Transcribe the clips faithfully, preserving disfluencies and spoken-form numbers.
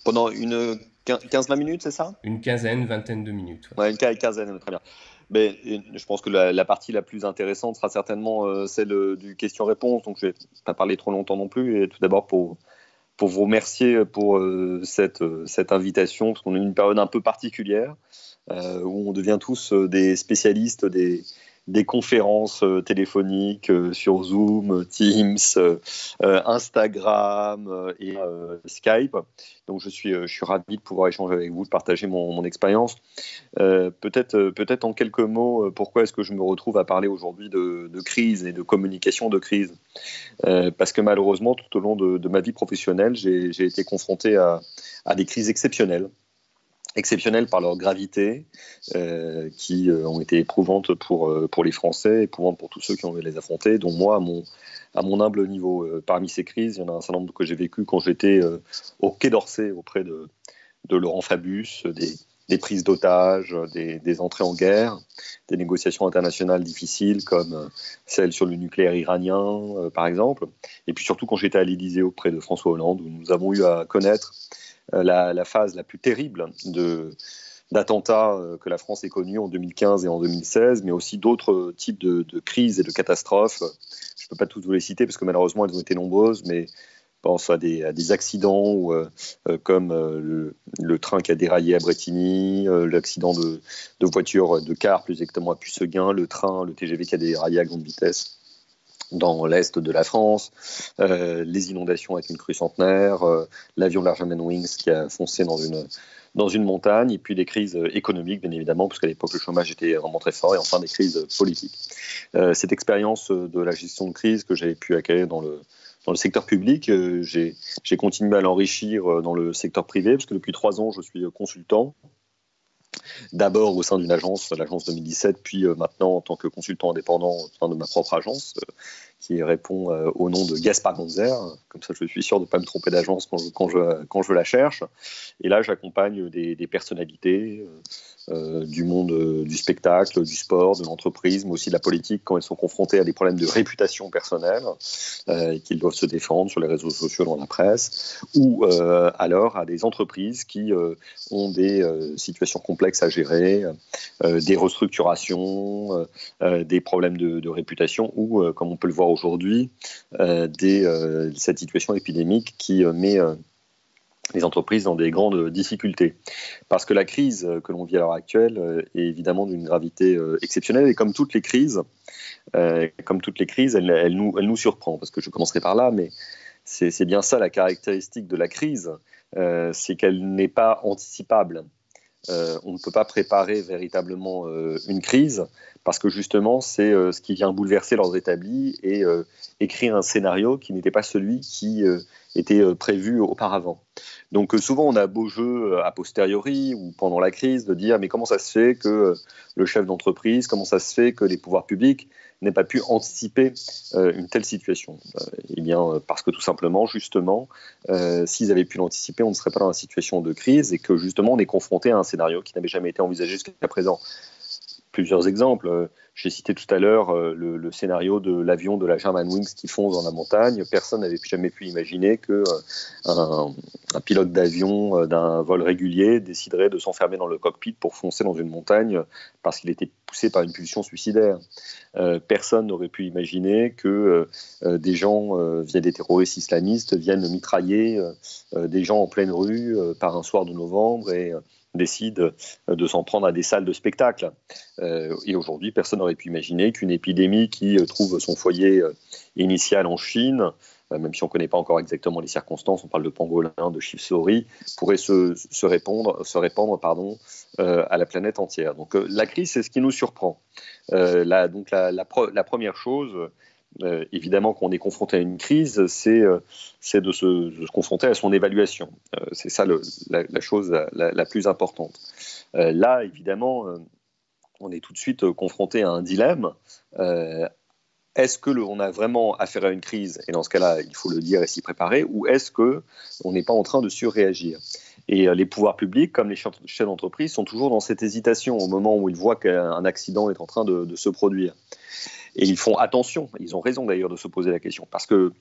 Pendant une quinze vingt minutes, c'est ça? Une quinzaine, vingtaine de minutes. Ouais. Ouais, une quin- quinzaine, très bien. Mais euh, je pense que la, la partie la plus intéressante sera certainement euh, celle euh, du question-réponse. Donc, je vais pas parler trop longtemps non plus. Et tout d'abord, pour, pour vous remercier pour euh, cette, euh, cette invitation, parce qu'on est une période un peu particulière euh, où on devient tous euh, des spécialistes des, des conférences euh, téléphoniques euh, sur Zoom, Teams, euh, euh, Instagram euh, et euh, Skype. Donc je suis, euh, je suis ravi de pouvoir échanger avec vous, de partager mon, mon expérience. Euh, peut-être, euh, peut-être en quelques mots, euh, pourquoi est-ce que je me retrouve à parler aujourd'hui de, de crise et de communication de crise. Euh, parce que malheureusement, tout au long de, de ma vie professionnelle, j'ai, j'ai été confronté à, à des crises exceptionnelles exceptionnelles par leur gravité, euh, qui euh, ont été éprouvantes pour, euh, pour les Français, éprouvantes pour tous ceux qui ont eu les affronter, dont moi, à mon, à mon humble niveau. Euh, parmi ces crises, il y en a un certain nombre que j'ai vécu quand j'étais euh, au Quai d'Orsay auprès de, de Laurent Fabius, des, des prises d'otages, des, des entrées en guerre, des négociations internationales difficiles comme euh, celle sur le nucléaire iranien, euh, par exemple. Et puis surtout quand j'étais à l'Élysée auprès de François Hollande, où nous avons eu à connaître euh, la, la phase la plus terrible de, d'attentats euh, que la France ait connus en deux mille quinze et en deux mille seize, mais aussi d'autres types de, de crises et de catastrophes. Je ne peux pas toutes vous les citer parce que malheureusement elles ont été nombreuses, mais je pense à des, à des accidents ou, euh, euh, comme euh, le, le train qui a déraillé à Brétigny, euh, l'accident de, de voiture de car, plus exactement à Puceguin, le train, le T G V qui a déraillé à grande vitesse dans l'est de la France, euh, les inondations avec une crue centenaire, euh, l'avion de la Germanwings qui a foncé dans une, dans une montagne, et puis des crises économiques, bien évidemment, parce qu'à l'époque, le chômage était vraiment très fort, et enfin des crises politiques. Euh, cette expérience de la gestion de crise que j'avais pu acquérir dans le, dans le secteur public, euh, j'ai, j'ai continué à l'enrichir dans le secteur privé, parce que depuis trois ans, je suis consultant, d'abord au sein d'une agence, l'agence deux mille dix-sept, puis euh, maintenant en tant que consultant indépendant au sein de ma propre agence, euh, qui répond euh, au nom de Gaspard Gonzer. Comme ça, je suis sûr de ne pas me tromper d'agence quand je, quand, je, quand je la cherche. Et là, j'accompagne des, des personnalités euh, du monde euh, du spectacle, du sport, de l'entreprise, mais aussi de la politique quand elles sont confrontées à des problèmes de réputation personnelle euh, et qu'ils doivent se défendre sur les réseaux sociaux, dans la presse, ou euh, alors à des entreprises qui euh, ont des euh, situations complexes à gérer, euh, des restructurations, euh, des problèmes de, de réputation, ou, euh, comme on peut le voir aujourd'hui, euh, des, euh, cette situation épidémique qui euh, met euh, les entreprises dans des grandes difficultés. Parce que la crise que l'on vit à l'heure actuelle euh, est évidemment d'une gravité euh, exceptionnelle, et comme toutes les crises, euh, comme toutes les crises, elle, elle, nous, elle nous surprend. Parce que je commencerai par là, mais c'est, c'est bien ça la caractéristique de la crise, euh, c'est qu'elle n'est pas anticipable. Euh, on ne peut pas préparer véritablement euh, une crise parce que justement c'est euh, ce qui vient bouleverser l'ordre établi et euh, écrire un scénario qui n'était pas celui qui euh, était euh, prévu auparavant. Donc euh, souvent on a beau jeu euh, a posteriori ou pendant la crise de dire mais comment ça se fait que euh, le chef d'entreprise, comment ça se fait que les pouvoirs publics n'aient pas pu anticiper euh, une telle situation. Euh, eh bien euh, parce que tout simplement justement euh, s'ils avaient pu l'anticiper, on ne serait pas dans la situation de crise, et que justement on est confronté à un scénario qui n'avait jamais été envisagé jusqu'à présent. Plusieurs exemples. J'ai cité tout à l'heure le, le scénario de l'avion de la Germanwings qui fonce dans la montagne. Personne n'avait jamais pu imaginer qu'un un, un pilote d'avion euh, d'un vol régulier déciderait de s'enfermer dans le cockpit pour foncer dans une montagne parce qu'il était poussé par une pulsion suicidaire. Euh, personne n'aurait pu imaginer que euh, des gens, euh, via des terroristes islamistes, viennent mitrailler euh, des gens en pleine rue euh, par un soir de novembre et euh, décident de s'en prendre à des salles de spectacle. Euh, et aujourd'hui, personne n'aurait pu imaginer qu'une épidémie qui euh, trouve son foyer euh, initial en Chine, euh, même si on ne connaît pas encore exactement les circonstances, on parle de pangolin, de chauve-souris, pourrait se, se répandre, se répandre pardon, euh, à la planète entière. Donc euh, la crise, c'est ce qui nous surprend. Euh, la, donc la, la, pro, la première chose, euh, évidemment, quand on est confronté à une crise, c'est, euh, c'est de, se, de se confronter à son évaluation. Euh, c'est ça le, la, la chose la, la plus importante. Euh, là, évidemment, euh, on est tout de suite confronté à un dilemme. Euh, est-ce que le, on a vraiment affaire à une crise, et dans ce cas-là, il faut le dire et s'y préparer, ou est-ce qu'on n'est pas en train de surréagir? Et euh, les pouvoirs publics, comme les chefs d'entreprise, sont toujours dans cette hésitation au moment où ils voient qu'un accident est en train de, de se produire. Et ils font attention, ils ont raison d'ailleurs de se poser la question, parce que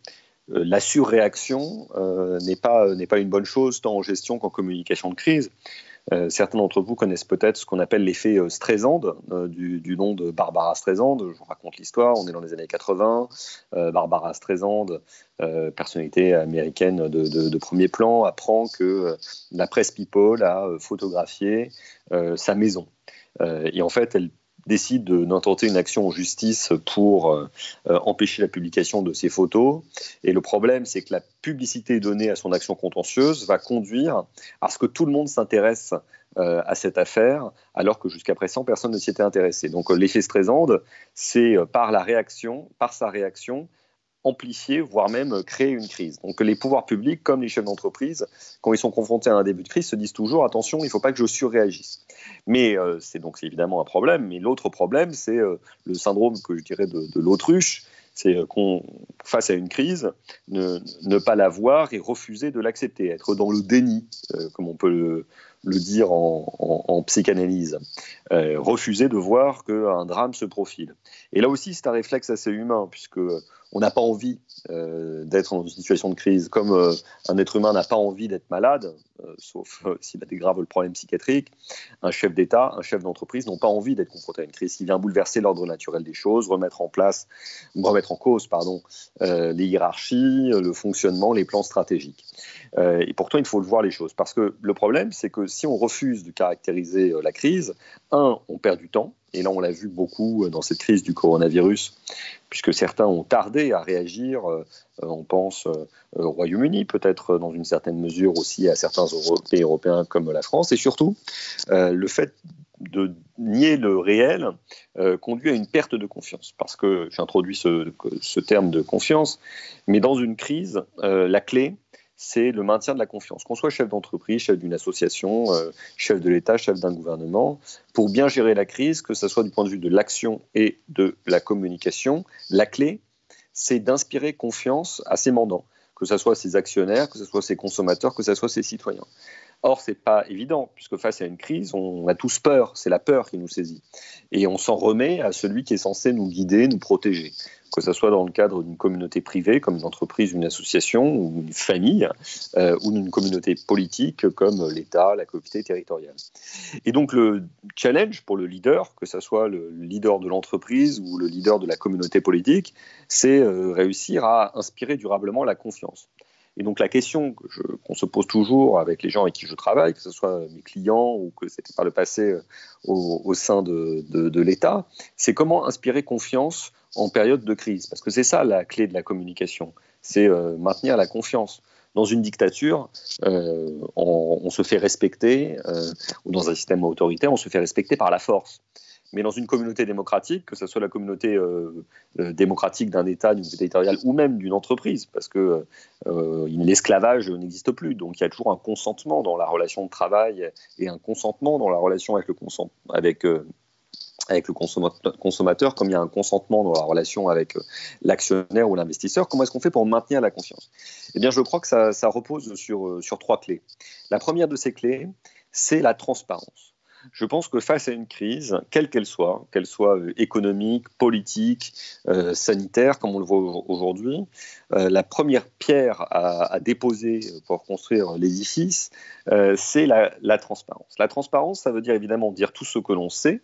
euh, la surréaction euh, n'est pas, n'est pas une bonne chose tant en gestion qu'en communication de crise. Euh, certains d'entre vous connaissent peut-être ce qu'on appelle l'effet euh, Streisand, euh, du, du nom de Barbara Streisand. Je vous raconte l'histoire, on est dans les années quatre-vingts. Euh, Barbara Streisand, euh, personnalité américaine de, de, de premier plan, apprend que euh, la presse People a euh, photographié euh, sa maison. Euh, et en fait, elle décide de, d'intenter une action en justice pour euh, empêcher la publication de ces photos. Et le problème, c'est que la publicité donnée à son action contentieuse va conduire à ce que tout le monde s'intéresse euh, à cette affaire, alors que jusqu'à présent, personne ne s'y était intéressé. Donc euh, l'effet Streisand, c'est euh, par la réaction, par sa réaction, amplifier, voire même créer une crise. Donc les pouvoirs publics, comme les chefs d'entreprise, quand ils sont confrontés à un début de crise, se disent toujours, attention, il ne faut pas que je surréagisse. Mais euh, c'est donc c'est évidemment un problème. Mais l'autre problème, c'est euh, le syndrome que je dirais de, de l'autruche, c'est euh, qu'on, face à une crise, ne, ne pas la voir et refuser de l'accepter, être dans le déni, euh, comme on peut le, le dire en, en, en psychanalyse, euh, refuser de voir qu'un drame se profile. Et là aussi, c'est un réflexe assez humain, puisque on n'a pas envie euh, d'être dans une situation de crise, comme euh, un être humain n'a pas envie d'être malade, euh, sauf euh, s'il a des graves problèmes psychiatriques. Un chef d'État, un chef d'entreprise n'ont pas envie d'être confronté à une crise qui vient bouleverser l'ordre naturel des choses, remettre en place, remettre en cause, pardon, euh, les hiérarchies, le fonctionnement, les plans stratégiques. Euh, et pourtant, il faut le voir les choses, parce que le problème, c'est que si on refuse de caractériser euh, la crise, un, on perd du temps. Et là, on l'a vu beaucoup dans cette crise du coronavirus, puisque certains ont tardé à réagir. Euh, on pense euh, au Royaume-Uni, peut-être dans une certaine mesure aussi à certains pays européens comme la France. Et surtout, euh, le fait de nier le réel euh, conduit à une perte de confiance. Parce que j'introduis ce, ce terme de confiance, mais dans une crise, euh, la clé, c'est le maintien de la confiance. Qu'on soit chef d'entreprise, chef d'une association, euh, chef de l'État, chef d'un gouvernement, pour bien gérer la crise, que ce soit du point de vue de l'action et de la communication, la clé, c'est d'inspirer confiance à ses mandants, que ce soit ses actionnaires, que ce soit ses consommateurs, que ce soit ses citoyens. Or, ce n'est pas évident, puisque face à une crise, on a tous peur, c'est la peur qui nous saisit. Et on s'en remet à celui qui est censé nous guider, nous protéger, que ce soit dans le cadre d'une communauté privée, comme une entreprise, une association, ou une famille, euh, ou d'une communauté politique, comme l'État, la collectivité territoriale. Et donc, le challenge pour le leader, que ce soit le leader de l'entreprise ou le leader de la communauté politique, c'est euh, réussir à inspirer durablement la confiance. Et donc la question que je, qu'on se pose toujours avec les gens avec qui je travaille, que ce soit mes clients ou que c'était par le passé au, au sein de, de, de l'État, c'est comment inspirer confiance en période de crise. Parce que c'est ça la clé de la communication, c'est euh, maintenir la confiance. Dans une dictature, euh, on, on se fait respecter, euh, ou dans un système autoritaire, on se fait respecter par la force. Mais dans une communauté démocratique, que ce soit la communauté euh, euh, démocratique d'un État, d'une communauté territoriale ou même d'une entreprise, parce que euh, l'esclavage n'existe plus, donc il y a toujours un consentement dans la relation de travail et un consentement dans la relation avec le, consent- avec, euh, avec le consommateur, consommateur, comme il y a un consentement dans la relation avec euh, l'actionnaire ou l'investisseur. Comment est-ce qu'on fait pour maintenir la confiance ? Eh bien, je crois que ça, ça repose sur, sur trois clés. La première de ces clés, c'est la transparence. Je pense que face à une crise, quelle qu'elle soit, qu'elle soit économique, politique, euh, sanitaire, comme on le voit aujourd'hui, euh, la première pierre à, à déposer pour construire l'édifice, euh, c'est la, la transparence. La transparence, ça veut dire évidemment dire tout ce que l'on sait,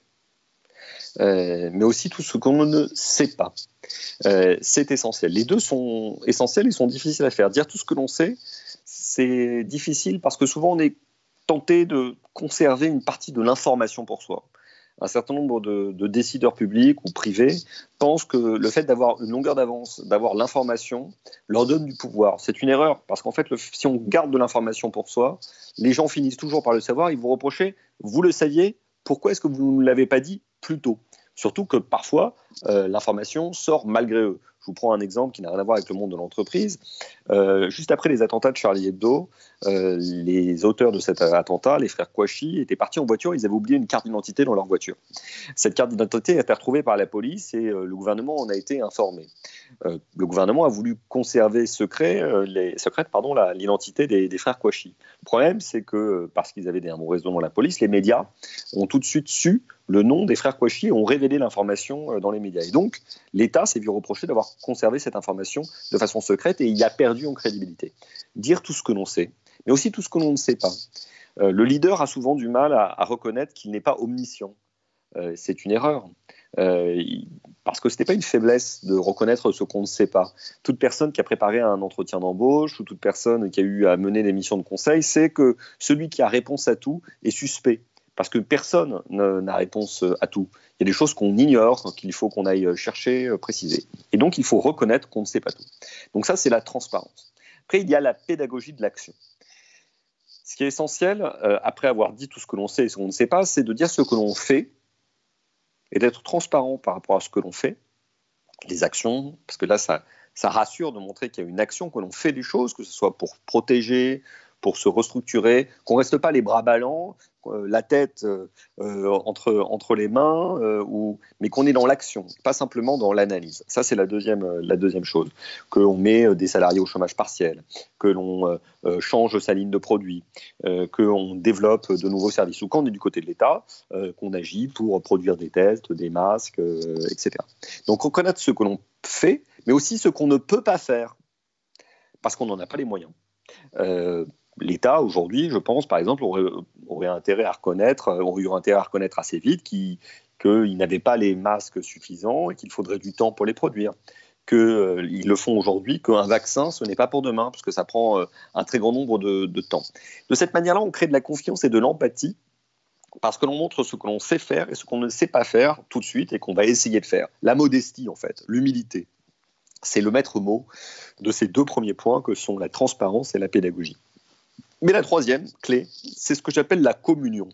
euh, mais aussi tout ce qu'on ne sait pas. Euh, c'est essentiel. Les deux sont essentiels et sont difficiles à faire. Dire tout ce que l'on sait, c'est difficile parce que souvent on est tenter de conserver une partie de l'information pour soi. Un certain nombre de, de décideurs publics ou privés pensent que le fait d'avoir une longueur d'avance, d'avoir l'information, leur donne du pouvoir. C'est une erreur, parce qu'en fait, le, si on garde de l'information pour soi, les gens finissent toujours par le savoir, ils vous reprocher, vous le saviez, pourquoi est-ce que vous ne l'avez pas dit plus tôt ? Surtout que parfois, euh, l'information sort malgré eux. Je vous prends un exemple qui n'a rien à voir avec le monde de l'entreprise. Euh, juste après les attentats de Charlie Hebdo, euh, les auteurs de cet attentat, les frères Kouachi, étaient partis en voiture, ils avaient oublié une carte d'identité dans leur voiture. Cette carte d'identité a été retrouvée par la police et euh, le gouvernement en a été informé. Euh, le gouvernement a voulu conserver secret, euh, les, secrète pardon, la, l'identité des, des frères Kouachi. Le problème, c'est que, parce qu'ils avaient des, un bon réseau dans la police, les médias ont tout de suite su le nom des frères Kouachi et ont révélé l'information dans les médias. Et donc, l'État s'est vu reprocher d'avoir conservé cette information de façon secrète et il a perdu en crédibilité. Dire tout ce que l'on sait, mais aussi tout ce que l'on ne sait pas. Euh, le leader a souvent du mal à, à reconnaître qu'il n'est pas omniscient. Euh, c'est une erreur. Euh, parce que ce n'est pas une faiblesse de reconnaître ce qu'on ne sait pas. Toute personne qui a préparé un entretien d'embauche ou toute personne qui a eu à mener des missions de conseil sait que celui qui a réponse à tout est suspect. Parce que personne n'a réponse à tout. Il y a des choses qu'on ignore, qu'il faut qu'on aille chercher, préciser. Et donc, il faut reconnaître qu'on ne sait pas tout. Donc ça, c'est la transparence. Après, il y a la pédagogie de l'action. Ce qui est essentiel, euh, après avoir dit tout ce que l'on sait et ce qu'on ne sait pas, c'est de dire ce que l'on fait et d'être transparent par rapport à ce que l'on fait, les actions, parce que là, ça, ça rassure de montrer qu'il y a une action, que l'on fait des choses, que ce soit pour protéger, pour se restructurer, qu'on ne reste pas les bras ballants, euh, la tête euh, entre, entre les mains, euh, ou, mais qu'on est dans l'action, pas simplement dans l'analyse. Ça, c'est la deuxième, la deuxième chose. Qu'on met des salariés au chômage partiel, que l'on euh, change sa ligne de produits, euh, qu'on développe de nouveaux services, ou quand on est du côté de l'État, euh, qu'on agit pour produire des tests, des masques, euh, et cetera. Donc, reconnaître ce que l'on fait, mais aussi ce qu'on ne peut pas faire, parce qu'on n'en a pas les moyens. Euh, L'État, aujourd'hui, je pense, par exemple, aurait, aurait intérêt à reconnaître, aurait eu intérêt à reconnaître assez vite qu'il n'avait pas les masques suffisants et qu'il faudrait du temps pour les produire. Qu'ils euh, le font aujourd'hui, qu'un vaccin, ce n'est pas pour demain, parce que ça prend euh, un très grand nombre de, de temps. De cette manière-là, on crée de la confiance et de l'empathie, parce que l'on montre ce que l'on sait faire et ce qu'on ne sait pas faire tout de suite et qu'on va essayer de faire. La modestie, en fait, l'humilité. C'est le maître mot de ces deux premiers points que sont la transparence et la pédagogie. Mais la troisième clé, c'est ce que j'appelle la communion.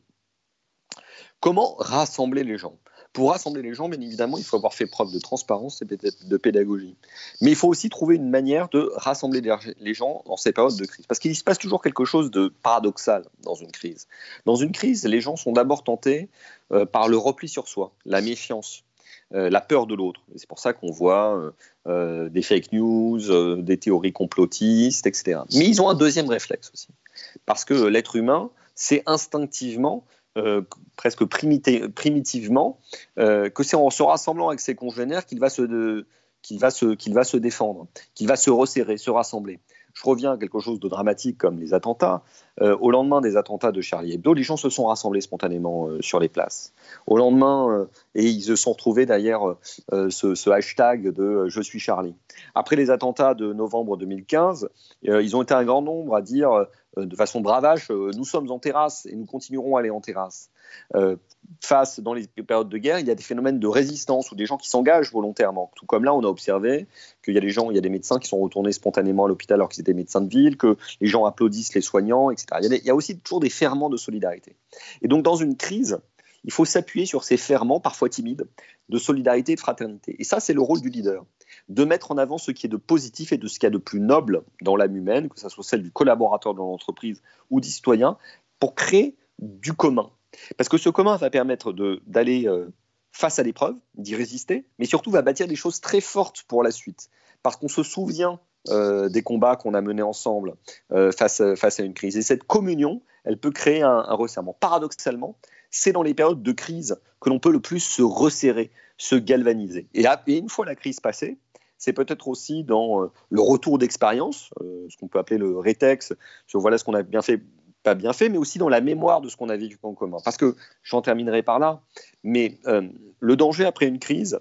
Comment rassembler les gens ? Pour rassembler les gens, bien évidemment, il faut avoir fait preuve de transparence et de pédagogie. Mais il faut aussi trouver une manière de rassembler les gens dans ces périodes de crise. Parce qu'il se passe toujours quelque chose de paradoxal dans une crise. Dans une crise, les gens sont d'abord tentés euh, par le repli sur soi, la méfiance, euh, la peur de l'autre. C'est pour ça qu'on voit euh, euh, des fake news, euh, des théories complotistes, et cetera. Mais ils ont un deuxième réflexe aussi. Parce que l'être humain, c'est instinctivement, euh, presque primité, primitivement, euh, que c'est en se rassemblant avec ses congénères qu'il va se, de, qu'il va se, qu'il va se défendre, qu'il va se resserrer, se rassembler. Je reviens à quelque chose de dramatique comme les attentats. Euh, au lendemain des attentats de Charlie Hebdo, les gens se sont rassemblés spontanément euh, sur les places. Au lendemain, euh, et ils se sont retrouvés derrière euh, ce, ce hashtag de euh, « Je suis Charlie ». Après les attentats de novembre deux mille quinze, euh, ils ont été un grand nombre à dire euh, de façon bravache euh, « Nous sommes en terrasse et nous continuerons à aller en terrasse euh, ». Face, dans les périodes de guerre, il y a des phénomènes de résistance ou des gens qui s'engagent volontairement. Tout comme là, on a observé qu'il y a des gens, il y a des médecins qui sont retournés spontanément à l'hôpital alors qu'ils étaient médecins de ville, que les gens applaudissent les soignants, et cetera. Il y a, des, il y a aussi toujours des ferments de solidarité. Et donc, dans une crise, il faut s'appuyer sur ces ferments, parfois timides, de solidarité et de fraternité. Et ça, c'est le rôle du leader, de mettre en avant ce qui est de positif et de ce qu'il y a de plus noble dans l'âme humaine, que ce soit celle du collaborateur dans l'entreprise ou du citoyen, pour créer du commun. Parce que ce commun va permettre d'aller euh, face à l'épreuve, d'y résister, mais surtout va bâtir des choses très fortes pour la suite. Parce qu'on se souvient euh, des combats qu'on a menés ensemble euh, face, à, face à une crise. Et cette communion, elle peut créer un, un resserrement. Paradoxalement, c'est dans les périodes de crise que l'on peut le plus se resserrer, se galvaniser. Et, à, et une fois la crise passée, c'est peut-être aussi dans euh, le retour d'expérience, euh, ce qu'on peut appeler le rétex, sur voilà ce qu'on a bien fait, pas bien fait, mais aussi dans la mémoire de ce qu'on a vécu en commun. Parce que, j'en terminerai par là, mais euh, le danger après une crise,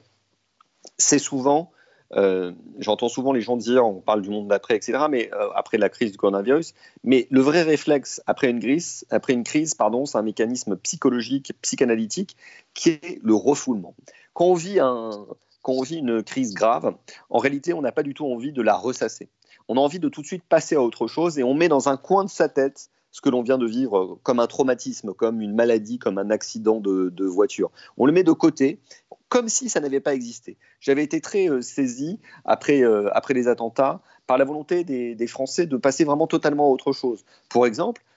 c'est souvent, euh, j'entends souvent les gens dire, on parle du monde d'après, et cetera, mais euh, après la crise du coronavirus, mais le vrai réflexe après une crise, après une crise, pardon, c'est un mécanisme psychologique, psychanalytique, qui est le refoulement. Quand on vit un, quand on vit une crise grave, en réalité, on n'a pas du tout envie de la ressasser. On a envie de tout de suite passer à autre chose et on met dans un coin de sa tête ce que l'on vient de vivre comme un traumatisme, comme une maladie, comme un accident de, de voiture. On le met de côté, comme si ça n'avait pas existé. J'avais été très euh, saisi, après, euh, après les attentats, par la volonté des, des Français de passer vraiment totalement à autre chose. Pour exemple,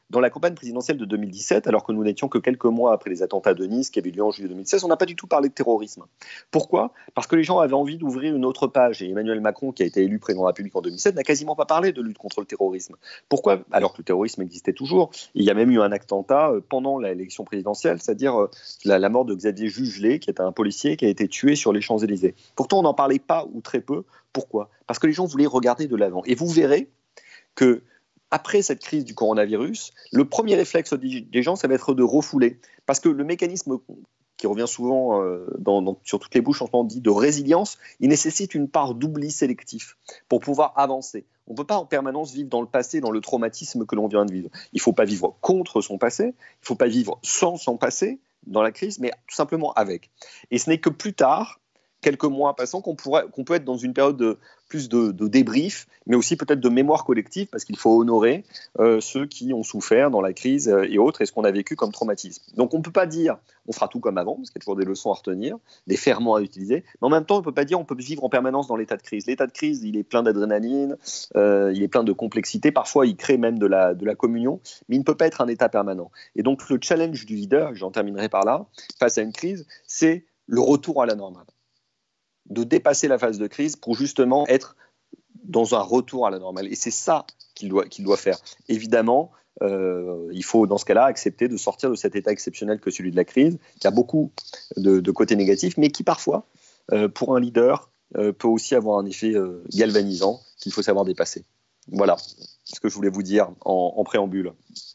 dans la campagne présidentielle de deux mille dix-sept, alors que nous n'étions que quelques mois après les attentats de Nice qui avaient eu lieu en juillet deux mille seize, on n'a pas du tout parlé de terrorisme. Pourquoi ? Parce que les gens avaient envie d'ouvrir une autre page. Et Emmanuel Macron, qui a été élu président de la République en deux mille sept, n'a quasiment pas parlé de lutte contre le terrorisme. Pourquoi ? Alors que le terrorisme existait toujours. Il y a même eu un attentat pendant l'élection présidentielle, c'est-à-dire la, la mort de Xavier Jugelé, qui était un policier qui a été tué sur les Champs-Élysées. Pourtant, on n'en parlait pas ou très peu. Pourquoi ? Parce que les gens voulaient regarder de l'avant. Et vous verrez que après cette crise du coronavirus, le premier réflexe des gens, ça va être de refouler. Parce que le mécanisme qui revient souvent euh, dans, dans, sur toutes les bouches en ce moment dit de résilience, il nécessite une part d'oubli sélectif pour pouvoir avancer. On ne peut pas en permanence vivre dans le passé, dans le traumatisme que l'on vient de vivre. Il ne faut pas vivre contre son passé, il ne faut pas vivre sans son passé dans la crise, mais tout simplement avec. Et ce n'est que plus tard, quelques mois passant, qu'on, pourrait, qu'on peut être dans une période de, plus de, de débrief, mais aussi peut-être de mémoire collective, parce qu'il faut honorer euh, ceux qui ont souffert dans la crise euh, et autres, et ce qu'on a vécu comme traumatisme. Donc on ne peut pas dire on fera tout comme avant, parce qu'il y a toujours des leçons à retenir, des ferments à utiliser, mais en même temps on ne peut pas dire on peut vivre en permanence dans l'état de crise. L'état de crise, il est plein d'adrénaline, euh, il est plein de complexité, parfois il crée même de la, de la communion, mais il ne peut pas être un état permanent. Et donc le challenge du leader, j'en terminerai par là, face à une crise, c'est le retour à la normale. De dépasser la phase de crise pour justement être dans un retour à la normale. Et c'est ça qu'il doit, qu'il doit faire. Évidemment, euh, il faut dans ce cas-là accepter de sortir de cet état exceptionnel que celui de la crise, qui a beaucoup de, de côtés négatifs, mais qui parfois, euh, pour un leader, euh, peut aussi avoir un effet euh, galvanisant qu'il faut savoir dépasser. Voilà ce que je voulais vous dire en, en préambule.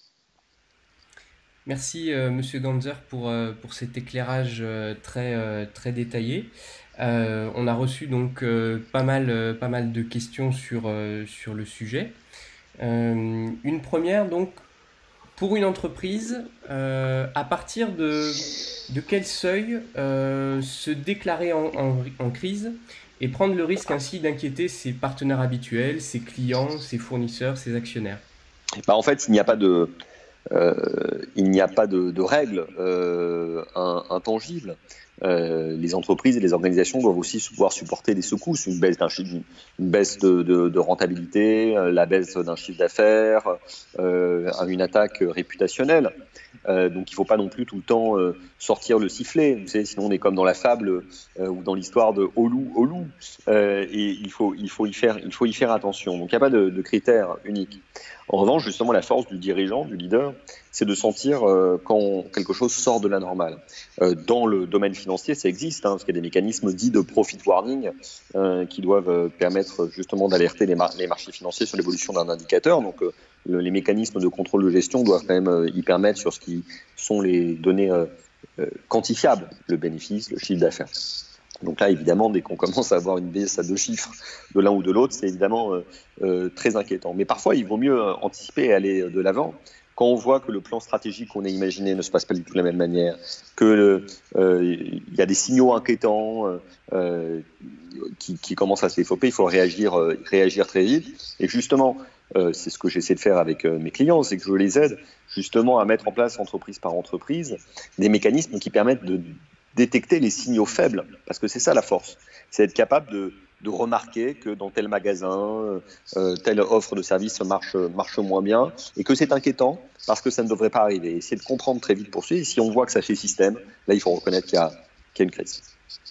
Merci euh, Monsieur Ganzer pour, euh, pour cet éclairage euh, très, euh, très détaillé. Euh, on a reçu donc euh, pas, mal, euh, pas mal de questions sur, euh, sur le sujet. Euh, une première, donc, pour une entreprise, euh, à partir de, de quel seuil euh, se déclarer en, en, en crise et prendre le risque ainsi d'inquiéter ses partenaires habituels, ses clients, ses fournisseurs, ses actionnaires ? Bah, en fait, il n'y a pas de... Euh, il n'y a pas de, de règles euh, intangibles. Euh, les entreprises et les organisations doivent aussi pouvoir supporter des secousses, une baisse, d'un chiffre, une baisse de, de, de rentabilité, la baisse d'un chiffre d'affaires, euh, une attaque réputationnelle. Euh, donc il ne faut pas non plus tout le temps euh, sortir le sifflet. Vous savez, sinon on est comme dans la fable euh, ou dans l'histoire de au loup, au loup. Euh, et il faut, il faut y faire, il faut y faire attention. Donc il n'y a pas de, de critères uniques. En revanche, justement, la force du dirigeant, du leader, c'est de sentir euh, quand quelque chose sort de la normale. Euh, dans le domaine financier, ça existe, hein, parce qu'il y a des mécanismes dits de profit warning euh, qui doivent permettre justement d'alerter les, mar- les marchés financiers sur l'évolution d'un indicateur. Donc euh, le, les mécanismes de contrôle de gestion doivent quand même euh, y permettre sur ce qui sont les données euh, euh, quantifiables, le bénéfice, le chiffre d'affaires. Donc là, évidemment, dès qu'on commence à avoir une baisse à deux chiffres de l'un ou de l'autre, c'est évidemment euh, euh, très inquiétant. Mais parfois, il vaut mieux anticiper et aller de l'avant. Quand on voit que le plan stratégique qu'on a imaginé ne se passe pas du tout de la même manière, que euh, il y a des signaux inquiétants euh, qui, qui commencent à se développer, il faut réagir, euh, réagir très vite. Et justement, euh, c'est ce que j'essaie de faire avec euh, mes clients, c'est que je les aide justement à mettre en place, entreprise par entreprise, des mécanismes qui permettent de détecter les signaux faibles, parce que c'est ça la force, c'est être capable de, de remarquer que dans tel magasin, euh, telle offre de service marche, marche moins bien, et que c'est inquiétant, parce que ça ne devrait pas arriver. Essayer de comprendre très vite pour suivre, et si on voit que ça fait système, là il faut reconnaître qu'il y a, qu'il y a une crise.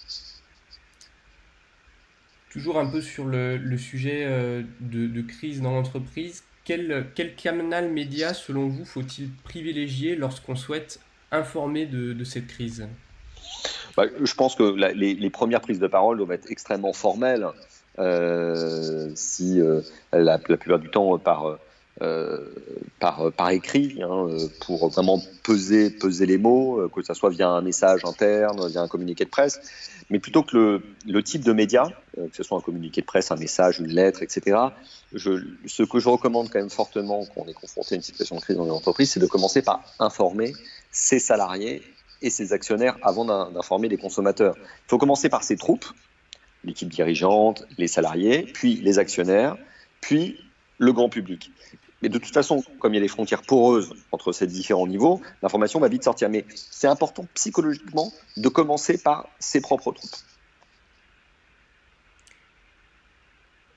Toujours un peu sur le, le sujet euh, de, de crise dans l'entreprise, quel, quel canal média, selon vous, faut-il privilégier lorsqu'on souhaite informer de, de cette crise ? Bah, je pense que la, les, les premières prises de parole doivent être extrêmement formelles, euh, si euh, la, la plupart du temps par, euh, par, par écrit, hein, pour vraiment peser, peser les mots, que ça soit via un message interne, via un communiqué de presse, mais plutôt que le, le type de média, que ce soit un communiqué de presse, un message, une lettre, et cetera. Je, ce que je recommande quand même fortement quand on est confronté à une situation de crise dans une entreprise, c'est de commencer par informer ses salariés et ses actionnaires avant d'informer les consommateurs. Il faut commencer par ses troupes, l'équipe dirigeante, les salariés, puis les actionnaires, puis le grand public. Mais de toute façon, comme il y a des frontières poreuses entre ces différents niveaux, l'information va vite sortir. Mais c'est important psychologiquement de commencer par ses propres troupes.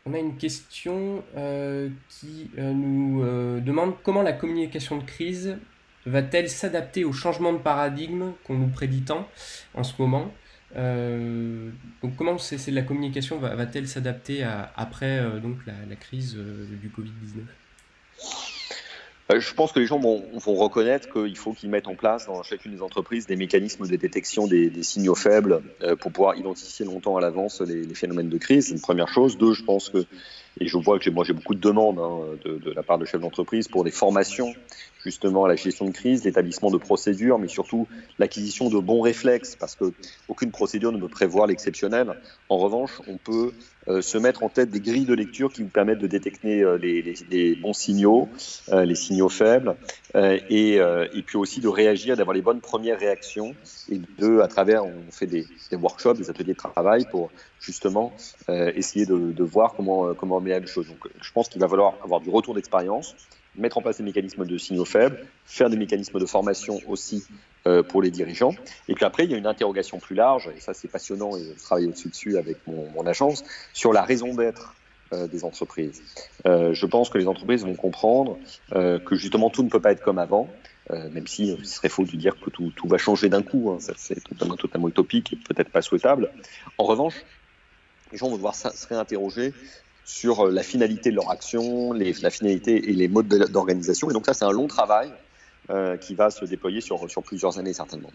On a une question euh, qui euh, nous euh, demande comment la communication de crise va-t-elle s'adapter au changement de paradigme qu'on nous prédit tant en ce moment. Euh, donc comment c'est, c'est la communication va, va-t-elle s'adapter à, après euh, donc la, la crise euh, du covid dix-neuf? Euh, Je pense que les gens vont, vont reconnaître qu'il faut qu'ils mettent en place dans chacune des entreprises des mécanismes de détection des, des signaux faibles euh, pour pouvoir identifier longtemps à l'avance les, les phénomènes de crise. C'est une première chose. Deux, je pense que, et je vois que j'ai, moi j'ai beaucoup de demandes hein, de, de la part de chefs d'entreprise pour des formations justement à la gestion de crise, l'établissement de procédures, mais surtout l'acquisition de bons réflexes, parce que aucune procédure ne peut prévoir l'exceptionnel. En revanche, on peut euh, se mettre en tête des grilles de lecture qui vous permettent de détecter euh, les, les, les bons signaux, euh, les signaux faibles, euh, et, euh, et puis aussi de réagir, d'avoir les bonnes premières réactions, et de, à travers, on fait des, des workshops, des ateliers de travail pour justement euh, essayer de, de voir comment, comment améliorer les choses. Donc, je pense qu'il va falloir avoir du retour d'expérience, mettre en place des mécanismes de signaux faibles, faire des mécanismes de formation aussi euh, pour les dirigeants. Et puis après, il y a une interrogation plus large, et ça c'est passionnant, et je travaille au-dessus dessus avec mon, mon agence, sur la raison d'être euh, des entreprises. Euh, je pense que les entreprises vont comprendre euh, que justement tout ne peut pas être comme avant, euh, même si euh, ce serait faux de dire que tout, tout va changer d'un coup, hein, ça c'est totalement, totalement utopique et peut-être pas souhaitable. En revanche, les gens vont devoir se réinterroger sur la finalité de leur action, les, la finalité et les modes d'organisation. Et donc ça, c'est un long travail euh, qui va se déployer sur, sur plusieurs années certainement.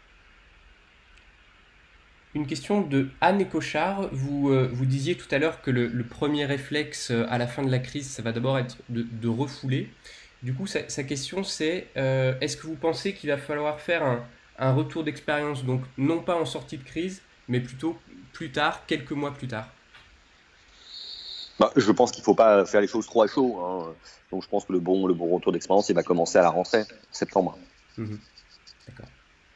Une question de Anne Cochard. Vous, euh, vous disiez tout à l'heure que le, le premier réflexe euh, à la fin de la crise, ça va d'abord être de, de refouler. Du coup, sa, sa question c'est euh, est-ce que vous pensez qu'il va falloir faire un, un retour d'expérience, donc non pas en sortie de crise, mais plutôt plus tard, quelques mois plus tard? Bah, je pense qu'il ne faut pas faire les choses trop à chaud. Hein. Donc je pense que le bon, le bon retour d'expérience, il va commencer à la rentrée, en septembre. Mmh. D'accord.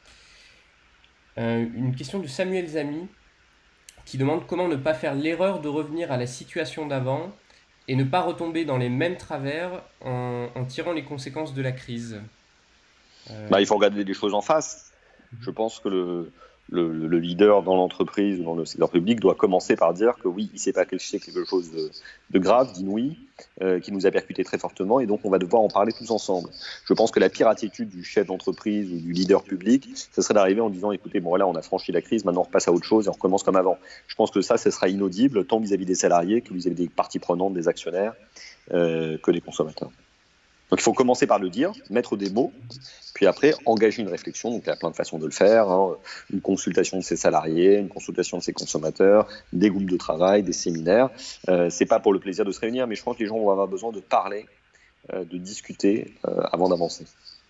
Euh, une question de Samuel Zamy qui demande comment ne pas faire l'erreur de revenir à la situation d'avant et ne pas retomber dans les mêmes travers en, en tirant les conséquences de la crise. Bah, Euh, il faut regarder les choses en face. Je pense que le, le, le leader dans l'entreprise ou dans le secteur public doit commencer par dire que oui, il s'est passé quelque chose de, de grave, d'inouï, euh, qui nous a percuté très fortement, et donc on va devoir en parler tous ensemble. Je pense que la pire attitude du chef d'entreprise ou du leader public, ce serait d'arriver en disant écoutez, bon voilà, on a franchi la crise, maintenant on repasse à autre chose et on recommence comme avant. Je pense que ça, ce sera inaudible, tant vis-à-vis des salariés que vis-à-vis des parties prenantes, des actionnaires, euh, que des consommateurs. Donc il faut commencer par le dire, mettre des mots, puis après engager une réflexion. Donc il y a plein de façons de le faire, hein. Une consultation de ses salariés, une consultation de ses consommateurs, des groupes de travail, des séminaires. Euh, c'est pas pour le plaisir de se réunir, mais je pense que les gens vont avoir besoin de parler, euh, de discuter euh, avant d'avancer.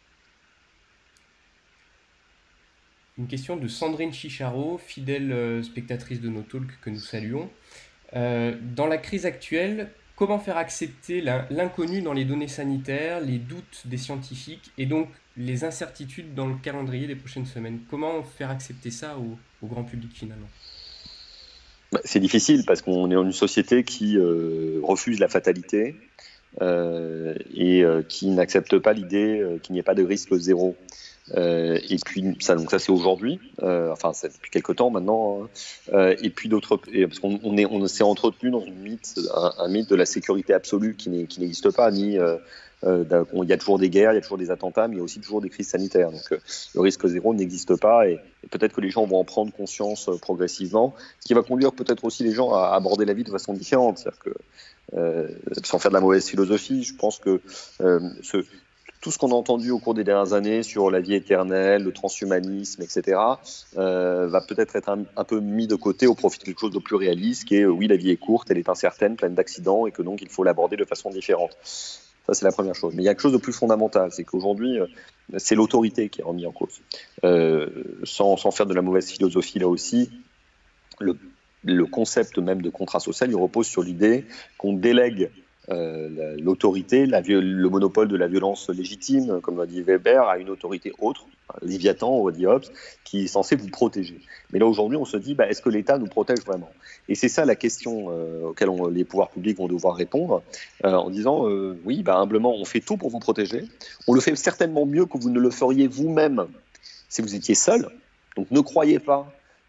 une question de Sandrine Chicharo, fidèle euh, spectatrice de nos talks que nous saluons. Euh, dans la crise actuelle, comment faire accepter l'in- l'inconnu dans les données sanitaires, les doutes des scientifiques et donc les incertitudes dans le calendrier des prochaines semaines? Comment faire accepter ça au, au grand public finalement? Bah, c'est difficile parce qu'on est dans une société qui euh, refuse la fatalité euh, et euh, qui n'accepte pas l'idée euh, qu'il n'y ait pas de risque zéro. Euh, et puis ça, donc ça c'est aujourd'hui, euh, enfin c'est depuis quelques temps maintenant. Hein. Euh, et puis d'autres, et parce qu'on on est, on s'est entretenu dans une mythe, un, un mythe de la sécurité absolue qui n'est, qui n'existe pas. Ni, euh, euh, il y a toujours des guerres, il y a toujours des attentats, mais il y a aussi toujours des crises sanitaires. Donc euh, le risque zéro n'existe pas, et, et peut-être que les gens vont en prendre conscience euh, progressivement, ce qui va conduire peut-être aussi les gens à aborder la vie de façon différente. C'est-à-dire que euh, sans faire de la mauvaise philosophie, je pense que euh, ce, tout ce qu'on a entendu au cours des dernières années sur la vie éternelle, le transhumanisme, et cetera, euh, va peut-être être un, un peu mis de côté au profit de quelque chose de plus réaliste, qui est euh, oui, la vie est courte, elle est incertaine, pleine d'accidents, et que donc il faut l'aborder de façon différente. Ça, c'est la première chose. Mais il y a quelque chose de plus fondamental, c'est qu'aujourd'hui, euh, c'est l'autorité qui est remise en cause. Euh, sans, sans faire de la mauvaise philosophie là aussi, le, le concept même de contrat social, il repose sur l'idée qu'on délègue euh, l'autorité, la, le monopole de la violence légitime, comme l'a dit Weber, à une autorité autre, Léviathan, on dit Hobbes, qui est censée vous protéger. Mais là, aujourd'hui, on se dit, bah, est-ce que l'État nous protège vraiment? Et c'est ça la question euh, auquel on, les pouvoirs publics vont devoir répondre, euh, en disant, euh, oui, bah, humblement, on fait tout pour vous protéger. On le fait certainement mieux que vous ne le feriez vous-même si vous étiez seul. Donc ne croyez pas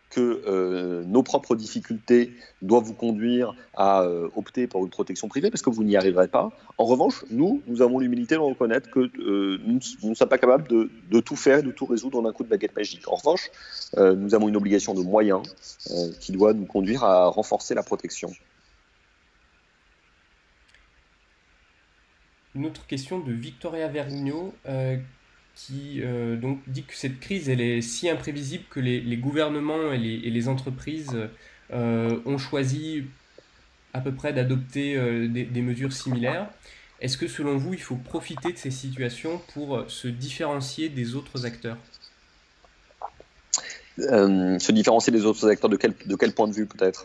que euh, nos propres difficultés doivent vous conduire à euh, opter pour une protection privée parce que vous n'y arriverez pas. En revanche, nous, nous avons l'humilité de reconnaître que euh, nous, nous ne sommes pas capables de, de tout faire et de tout résoudre d'un coup de baguette magique. En revanche, euh, nous avons une obligation de moyens euh, qui doit nous conduire à renforcer la protection. Une autre question de Victoria Vergniaud euh, qui euh, donc dit que cette crise elle est si imprévisible que les, les gouvernements et les, et les entreprises euh, ont choisi à peu près d'adopter euh, des, des mesures similaires. Est-ce que selon vous, il faut profiter de ces situations pour se différencier des autres acteurs? Euh, se différencier des autres acteurs de quel, de quel point de vue peut-être?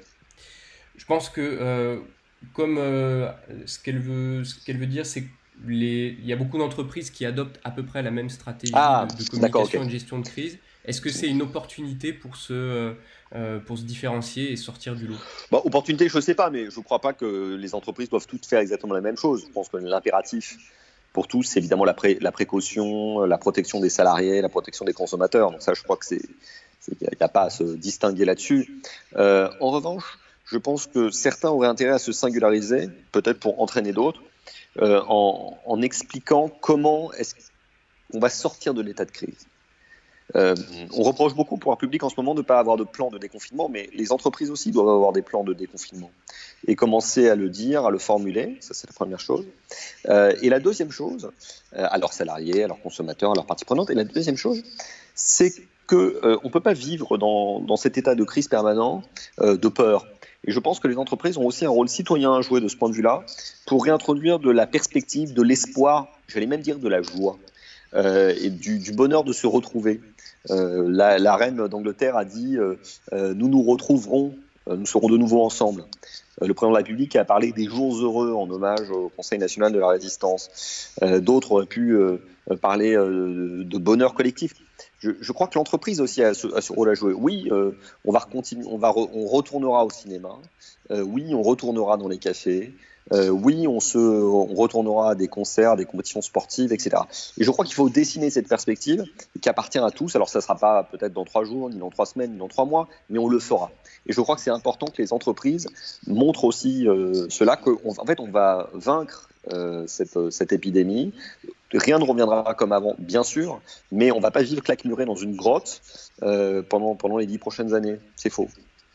Je pense que euh, comme euh, ce qu'elle veut, ce qu'elle veut dire, c'est que les, il y a beaucoup d'entreprises qui adoptent à peu près la même stratégie Ah, de, de d'accord, communication ok. et de gestion de crise. Est-ce que c'est une opportunité pour se, euh, euh, pour se différencier et sortir du lot? Bon, opportunité, je ne sais pas, mais je ne crois pas que les entreprises doivent toutes faire exactement la même chose. Je pense que l'impératif pour tous, c'est évidemment la, pré la précaution, la protection des salariés, la protection des consommateurs. Donc ça, je crois que c'est, il n'y a, a pas à se distinguer là-dessus. Euh, en revanche, je pense que certains auraient intérêt à se singulariser, peut-être pour entraîner d'autres, euh, en, en expliquant comment est-ce qu'on va sortir de l'état de crise. Euh, on reproche beaucoup au pouvoir public en ce moment de ne pas avoir de plan de déconfinement, mais les entreprises aussi doivent avoir des plans de déconfinement et commencer à le dire, à le formuler. Ça, c'est la première chose. Euh, et la deuxième chose, euh, à leurs salariés, à leurs consommateurs, à leurs parties prenantes, et la deuxième chose, c'est qu'on euh, ne peut pas vivre dans, dans cet état de crise permanent euh, de peur. Et je pense que les entreprises ont aussi un rôle citoyen à jouer de ce point de vue-là pour réintroduire de la perspective, de l'espoir, j'allais même dire de la joie. Euh, et du, du bonheur de se retrouver. Euh, la, la reine d'Angleterre a dit euh, euh, nous nous retrouverons, euh, nous serons de nouveau ensemble. Euh, le président de la République a parlé des jours heureux en hommage au Conseil national de la résistance. Euh, D'autres auraient pu euh, parler euh, de bonheur collectif. Je, je crois que l'entreprise aussi a ce, a ce rôle à jouer. Oui, euh, on va continuer, on va, re, on retournera au cinéma. Euh, oui, on retournera dans les cafés. Euh, oui, on, se, on retournera à des concerts, à des compétitions sportives, et cetera. Et je crois qu'il faut dessiner cette perspective qui appartient à tous. Alors, ça ne sera pas peut-être dans trois jours, ni dans trois semaines, ni dans trois mois, mais on le fera. Et je crois que c'est important que les entreprises montrent aussi euh, cela, qu'en fait, on va vaincre euh, cette, cette épidémie. Rien ne reviendra comme avant, bien sûr, mais on ne va pas vivre claquemuré dans une grotte euh, pendant, pendant les dix prochaines années. C'est faux.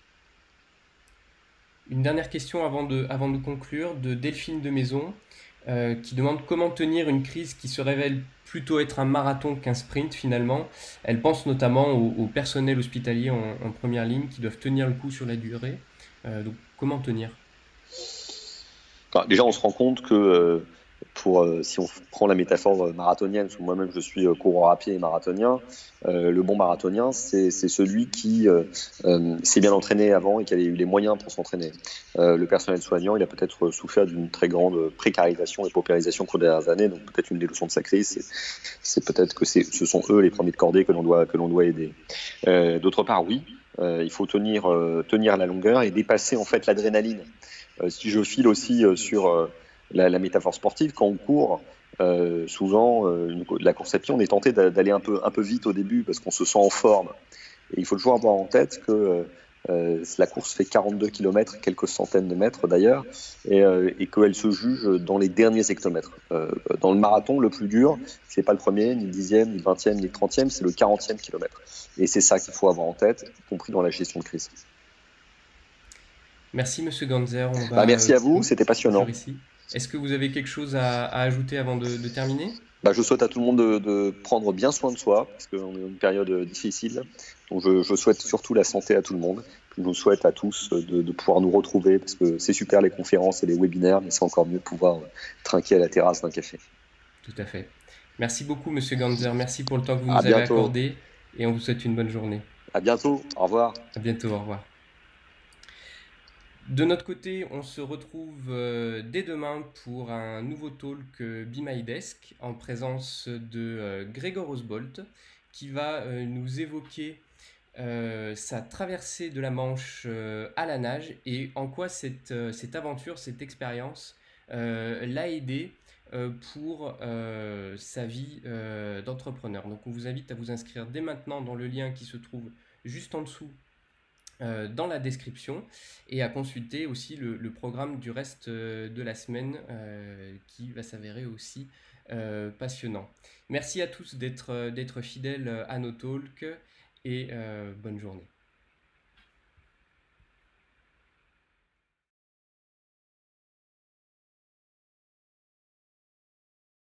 Une dernière question avant de, avant de conclure, de Delphine de Maison, euh, qui demande comment tenir une crise qui se révèle plutôt être un marathon qu'un sprint finalement. Elle pense notamment au, au personnel hospitalier en, en, première ligne qui doivent tenir le coup sur la durée. Euh, donc comment tenir? Enfin, déjà, on se rend compte que euh, pour, euh, si on prend la métaphore marathonienne, parce que moi-même je suis euh, coureur à pied et marathonien, euh, le bon marathonien, c'est celui qui euh, euh, s'est bien entraîné avant et qui a eu les moyens pour s'entraîner. Euh, le personnel soignant, il a peut-être souffert d'une très grande précarisation et paupérisation au cours des dernières années, donc peut-être une des leçons de sa crise, c'est peut-être que ce sont eux les premiers de cordée que l'on doit, que l'on doit aider. Euh, D'autre part, oui, euh, il faut tenir, euh, tenir la longueur et dépasser en fait l'adrénaline. Euh, si je file aussi euh, sur euh, la, la métaphore sportive, quand on court, euh, souvent, euh, une, la course à pied, on est tenté d'aller un peu, un peu vite au début parce qu'on se sent en forme. Et il faut toujours avoir en tête que euh, la course fait quarante-deux kilomètres, quelques centaines de mètres d'ailleurs, et, euh, et qu'elle se juge dans les derniers hectomètres. Euh, dans le marathon, le plus dur, c'est pas le premier, ni le dixième, ni le vingtième, ni le trentième, c'est le quarantième kilomètre. Et c'est ça qu'il faut avoir en tête, y compris dans la gestion de crise. Merci Monsieur Ganzer, on Bah, va merci euh, à vous, c'était conclure passionnant. ici. Est-ce que vous avez quelque chose à, à ajouter avant de, de terminer? Bah, je souhaite à tout le monde de, de prendre bien soin de soi, parce qu'on est dans une période difficile. Donc je, je souhaite surtout la santé à tout le monde. Je nous souhaite à tous de, de pouvoir nous retrouver, parce que c'est super les conférences et les webinaires, mais c'est encore mieux de pouvoir trinquer à la terrasse d'un café. Tout à fait. Merci beaucoup Monsieur Ganzer, merci pour le temps que vous À nous avez bientôt. accordé et on vous souhaite une bonne journée. À bientôt. Au revoir. À bientôt, au revoir. De notre côté, on se retrouve euh, dès demain pour un nouveau talk euh, Be My Desk en présence de euh, Gregor Osbolt qui va euh, nous évoquer euh, sa traversée de la Manche euh, à la nage et en quoi cette, euh, cette aventure, cette expérience euh, l'a aidé euh, pour euh, sa vie euh, d'entrepreneur. Donc on vous invite à vous inscrire dès maintenant dans le lien qui se trouve juste en dessous euh, dans la description et à consulter aussi le, le programme du reste euh, de la semaine euh, qui va s'avérer aussi euh, passionnant. Merci à tous d'être d'être fidèles à nos talks et euh, bonne journée.